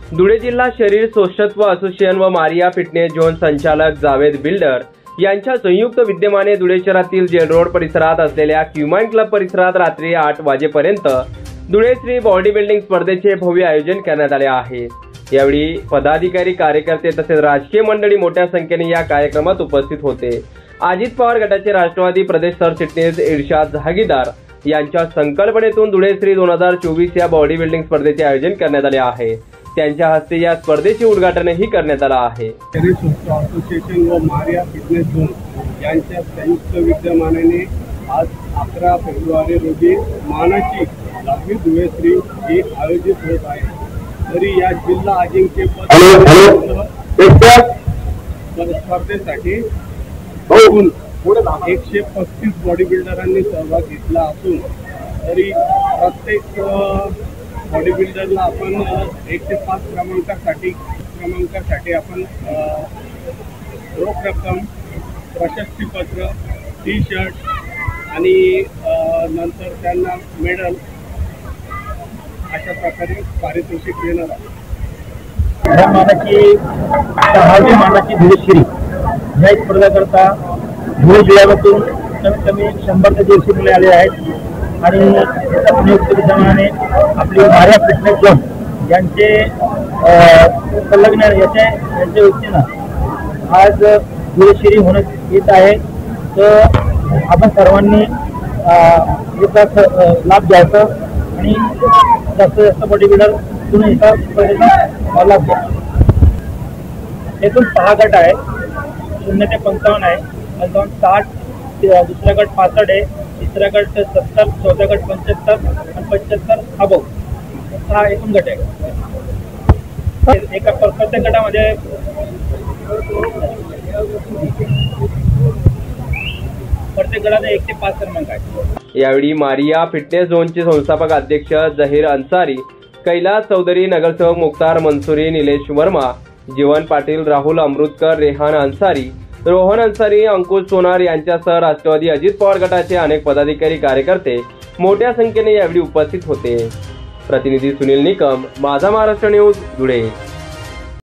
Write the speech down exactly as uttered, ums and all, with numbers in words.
धुळे जिल्हा शरीर सोषत्व असोसिएशन व मारिया फिटनेस झोन संचालक जावेद बिल्डर यांच्या संयुक्त विद्यमाने धुळे शहरातील जेल रोड परिसरात असलेल्या क्युमाइन क्लब परिसरात रात्री आठ वाजेपर्यंत धुळे श्री बॉडी बिल्डिंग स्पर्धेचे भव्य आयोजन करण्यात आले आहे। यावेळी पदाधिकारी, कार्यकर्ते तसेच राजकीय मंडळी मोठ्या संख्येने या कार्यक्रमात उपस्थित होते। अजित पवार गटाचे राष्ट्रवादी प्रदेश सरचिटणीस इर्शाद जहागीरदार यांच्या संकल्पनेतून धुळे श्री दोन हजार चोवीस या बॉडी बिल्डिंग स्पर्धेचे आयोजन करण्यात आले आहे। त्यांच्या हस्ते या स्पर्धेचे उद्घाटनही करण्यात आले आहे। शरीर सोषत्व असोसिएशन व मारिया फिटनेस झोन यांच्या संयुक्त विद्यमानाने आज अकरा फेब्रुवारी रोजी मानाची दहावी धुळे श्री ही आयोजित होत आहे। तरी या जिल्हा अजिंक्यपद स्पर्धेसाठी एकशे पस्तीस बॉडी बिल्डरांनी सहभाग घेतला असून तरी प्रत्येक बॉडी बिल्डरला आपण एक ते पाच क्रमांकासाठी क्रमांकासाठी आपण रोख रक्कम, प्रशस्तीपत्र, टी शर्ट आणि नंतर त्यांना मेडल अशा प्रकारे पारितोषिक देणार आहे। मानाची दहावी मानाची धुळे श्री या स्पर्धा करता धुळे जिल्ह्यातून कमीत कमी शंभर ते दीडशे मुले आले आहेत आणि संयुक्त विद्यमाने आपली मारिया फिटनेस झोन यांचे संलग्न याच्या यांच्या वतीनं आज धुळे श्री होण्यात येत आहे। तर आपण सर्वांनी याचा लाभ घ्यायचा आणि जास्तीत जास्त बॉडी बिल्डर तुम्ही एका स्पर्धेचा लाभ घ्या। एकूण सहा गट आहे, शून्य ते पंचावन्न आहे, पंचावन्न साठ, दुसरा गट पासष्ट आहे, तिसरा गट सत्तर, चौथा गट पंच्याहत्तर आणि पंच्याहत्तर अबव हा एकूण गट आहे। एका प्रत्येक गटामध्ये प्रत्येक गटाने एक ते पाच क्रमांक आहे। यावेळी मारिया फिटनेस झोनचे संस्थापक अध्यक्ष जहीर अन्सारी, कैलास चौधरी, नगरसेवक मुख्तार मंसुरी, निलेश वर्मा, जीवन पाटील, राहुल अमृतकर, रेहान अन्सारी, रोहन अन्सारी, अंकुश सोनार यांच्यासह राष्ट्रवादी अजित पवार गटाचे अनेक पदाधिकारी, कार्यकर्ते मोठ्या संख्येने यावेळी उपस्थित होते। प्रतिनिधी सुनील निकम, माझा महाराष्ट्र न्यूज, धुळे।